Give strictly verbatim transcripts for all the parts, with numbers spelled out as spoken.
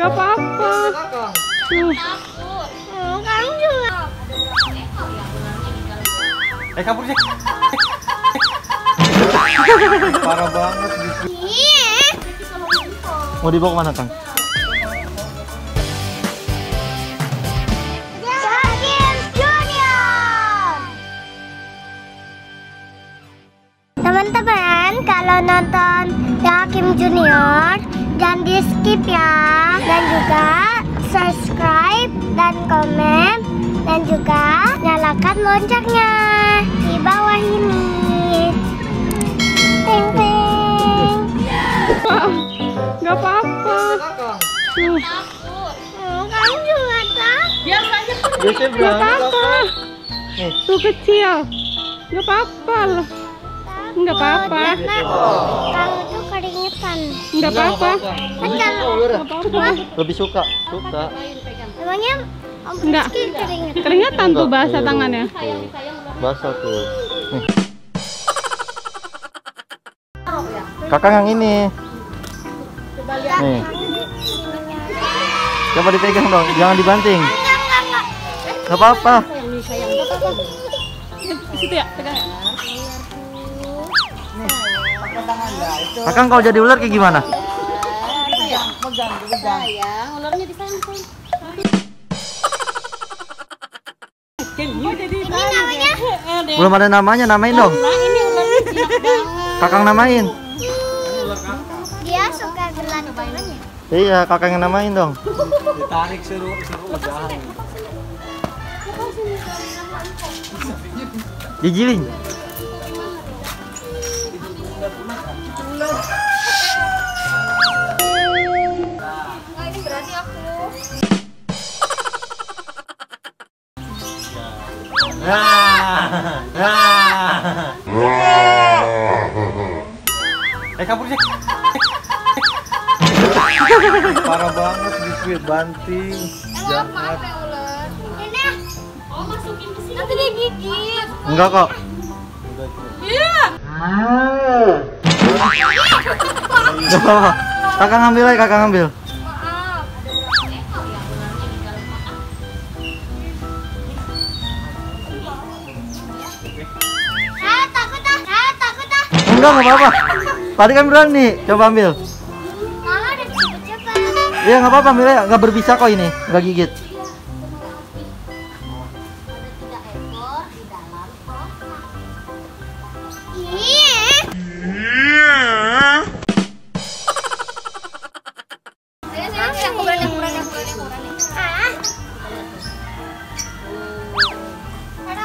Gak apa-apa. Kamu juga. Eh kabur sih. Parah banget gitu. Mau dibawa kemana Kang? Teman-teman, kalau nonton Hakim Junior jangan di skip ya, dan juga subscribe dan komen, dan juga nyalakan loncengnya di bawah ini. Ting ting. Gak apa-apa. Kamu juga tak? Biasanya Gak berani apa-apa. Nih. Tuh kecil. Gak apa-apa lah. Nggak apa-apa. Kamu tuh keringetan. Nggak apa-apa. Kan kalau Nggak apa-apa. Lebih suka, suka. emangnya Om Nggak. Rizky keringetan. Keringetan tuh basah Iya, tangannya. tuh. Basah tuh. Nih. Kakak yang ini. Nih. Coba dipegang dong, jangan dibanting. Enggak, enggak, enggak. Gak apa-apa. Di situ ya, pegang ya. Kakak kalau jadi ular kayak gimana? Sayang, ularnya disayang. Ini namanya Belum ada namanya, namain dong. Nah, ini ularnya jinak banget. Kakang namain. dia suka gelantungannya. Iya, kakak yang namain dong. Ditarik seru seru udahan. Digiling. Ini berarti aku. Eh kabur sih. Parah banget gitu, banting. Jahat. Ini Oh, masukin ke sini. Nanti dia gigit. Enggak kok. Iya. Gak apa-apa. Kakak ngambil aja, kakak ngambil. Maaf. Ada ekor ya ularnya di dalam makan. ah takut ah, ah takut ah. Enggak, enggak apa-apa. Tadi kan berani. Coba ambil. Mama udah cepet-cepet. Iya, nggak apa-apa, ambil aja. Nggak berbisa kok ini, nggak gigit. Ada tiga ekor di dalam kotak. Ih. Saya saya aku berani aku berani aku berani aku berani. Ah. Ada.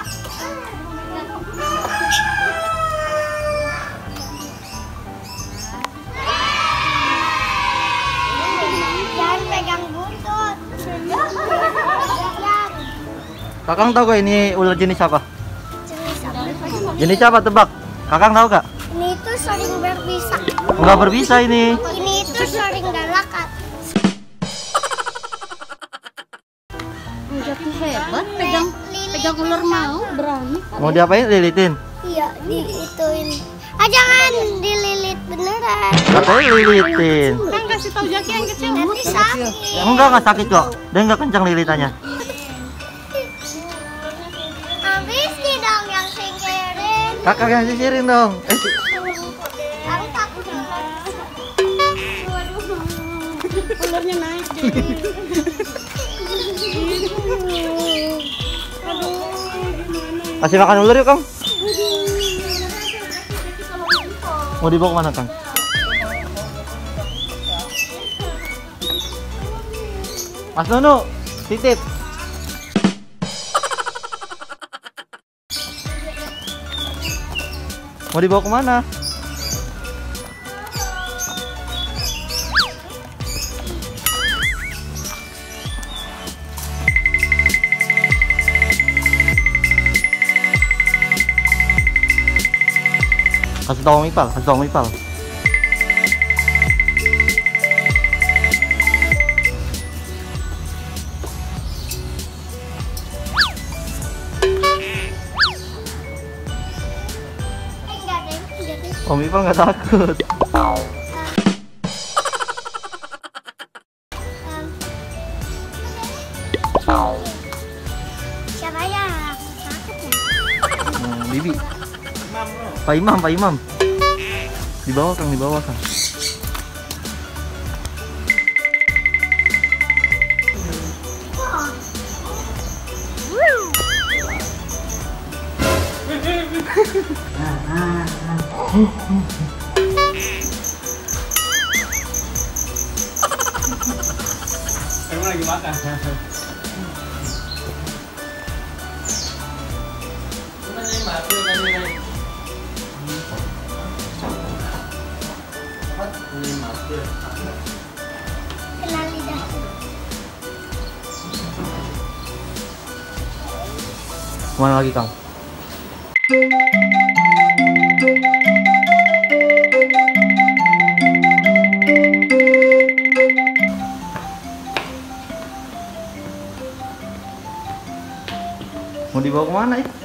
Jangan pegang buntut. Jangan. Kakang tahu gak ini ular jenis apa? Jenis apa? Jenis apa, tebak? Kakang tahu gak? Ini tuh sering berbisa. Nggak berbisa ini. Ini tuh sering galakan. Jadi hebat pegang pegang ular mau berani. Mau diapain? Lilitin? Iya, diituin. Ah, jangan dililit beneran. Katanya lilitin. Kan kasih tahu Jaki yang kecil. Nanti sakit. Enggak, nggak sakit kok. Dan nggak kencang lilitannya. Habis nih dong yang singkirin. Kakak yang sisirin dong. Eh, Aku takut ular. Ularnya naik. kasih makan ular yuk, Kang. Mau dibawa kemana, Kang? Mas Nunu, titip. Mau dibawa kemana? Kasih tahu Om Ipal, kasih tahu Om Ipal. Enggak deh, enggak deh. Om Ipal nggak takut. Um, Siapa ya? Sakit ya? Hmm, Bibi. Pak Imam, Pak Imam. Di bawah Kang, di bawah Kang. Emang lagi makan. Kena lidah. Mana lagi Kang? Mau dibawa kemana ya?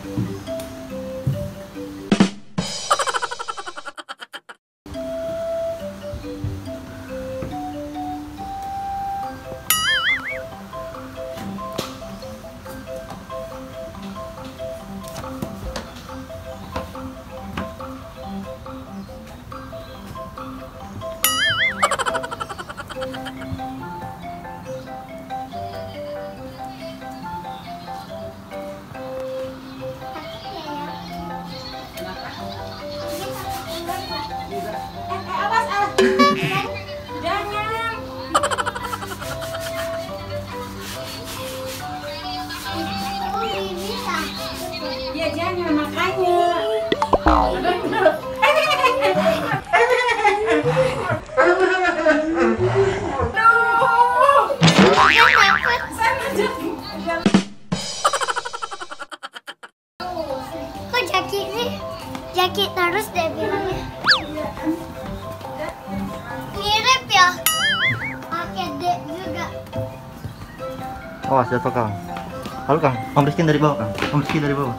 Ya jangan makanya. Kok Jaki sih? Jaki terus deh bilangnya. Mirip ya? Pakai D juga. Awas jatuh Kang. Halo Kang, Om Rizky dari bawah Kang. Om Rizky dari bawah.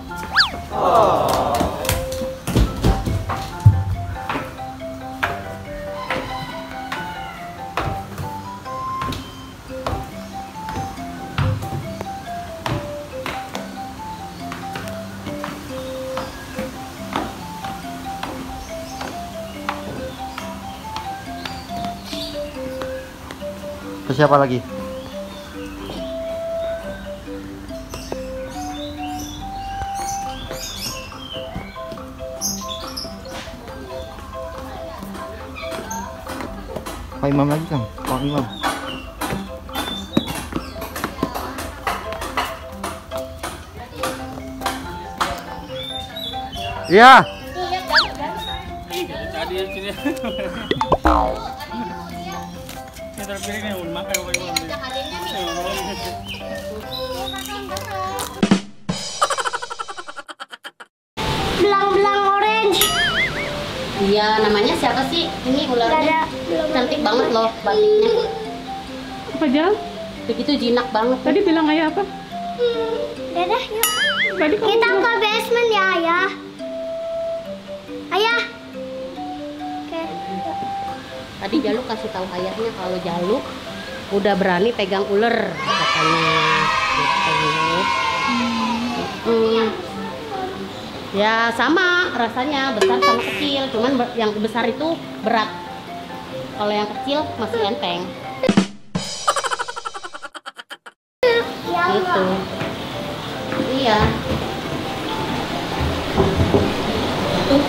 Terus siapa lagi? Pak Imam lagi Kang, Pak Imam. Iya. Tadi ya sini. Ini terpilih nih, mau makan apa yang Belang-belang orange. Iya, namanya siapa sih? Ini ularnya cantik banget loh baliknya. Apa Jal? Begitu jinak banget. Tadi bilang ayah apa? Dadah yuk. Tadi kamu Kita bilang- ke basement ya ayah. Ayah. Oke. Tadi Jaluk kasih tahu ayahnya kalau Jaluk udah berani pegang ular katanya. Gitu. Hmm. Ya sama rasanya, besar sama kecil, cuman ber- yang besar itu berat. Kalau yang kecil masih enteng. Gitu. Iya. Tuh.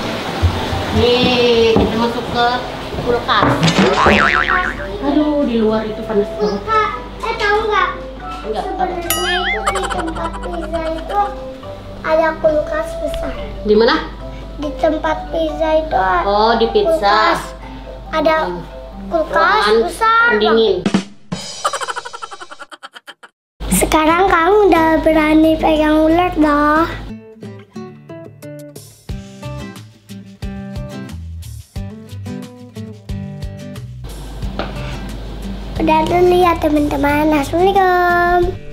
Nih, kita masuk ke kulkas. Aduh, di luar itu panas banget. Kak, eh tahu nggak? Enggak, apa? Sebenarnya itu di tempat pizza itu ada kulkas besar. Di mana? Di tempat pizza itu ada Oh, di pizza. kulkas. Ada kulkas Ruangan besar. pendingin. Sekarang kamu udah berani pegang ular dah. Udah dulu ya teman-teman. Assalamualaikum.